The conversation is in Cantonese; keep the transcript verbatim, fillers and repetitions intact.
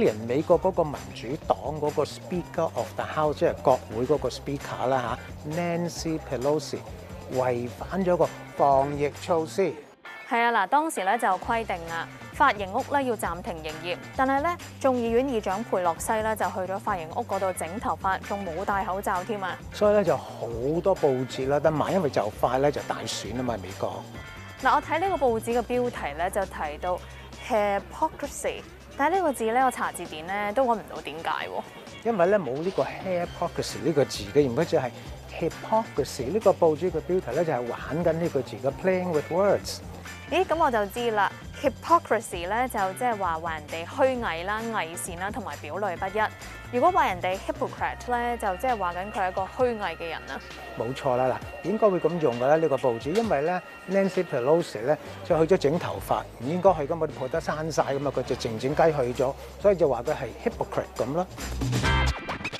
年美國嗰個民主黨嗰個 Speaker of the House， 即係國會嗰個 Speaker 啦嚇 ，Nancy Pelosi 違反咗個防疫措施。 係啊，嗱，當時咧就規定啊，髮型屋咧要暫停營業，但係咧眾議院議長佩洛西咧就去咗髮型屋嗰度整頭髮，仲冇戴口罩添啊！ 所以咧就好多報紙啦，得埋，因為就快咧就大選啊嘛，美國。 嗱，我睇呢個報紙嘅標題咧就提到 hair-pocrisy， 但係呢個字咧我查字典咧都揾唔到點解喎。 因為咧冇呢個 hair-pocrisy 呢個字嘅，原本就係 hypocrisy。呢個報紙嘅標題咧就係玩緊呢個字嘅 playing with words。咦，咁我就知啦 ，hypocrisy 咧就即係話話人哋虛偽啦、偽善啦，同埋表裏不一。如果話人哋 hypocrite 咧，就即係話緊佢係一個虛偽嘅人啦。冇錯啦，嗱，應該會咁用㗎啦呢個報紙，因為咧 Nancy Pelosi 咧就去咗整頭髮，唔應該去咁，我哋破得閂晒咁啊，佢就靜靜雞去咗，所以就話佢係 hypocrite 咁咯。